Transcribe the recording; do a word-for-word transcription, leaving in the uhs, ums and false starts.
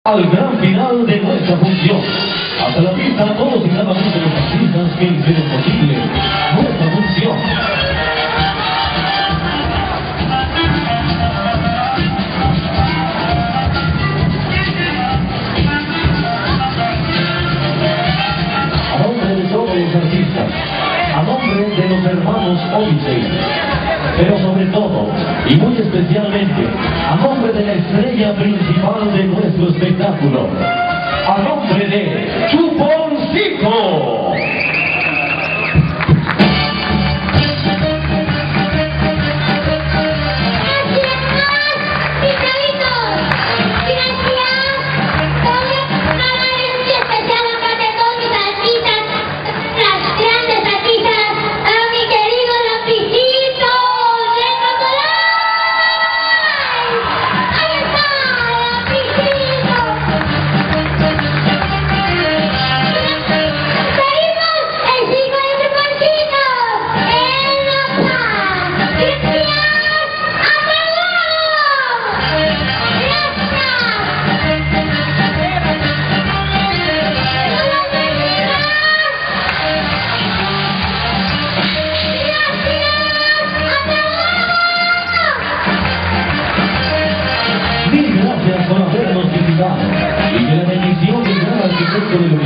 Al gran final de nuestra función. Hasta la pista a todos y cada uno de los artistas que hicieron posible nuestra función. A nombre de todos los artistas, a nombre de los hermanos Odyssey, pero sobre todo, y muy especialmente, a nombre de la estrella principal de nuestro espectáculo, a nombre de Chuponcito. Mil gracias por habernos visitado y que la bendición del gran arquitecto del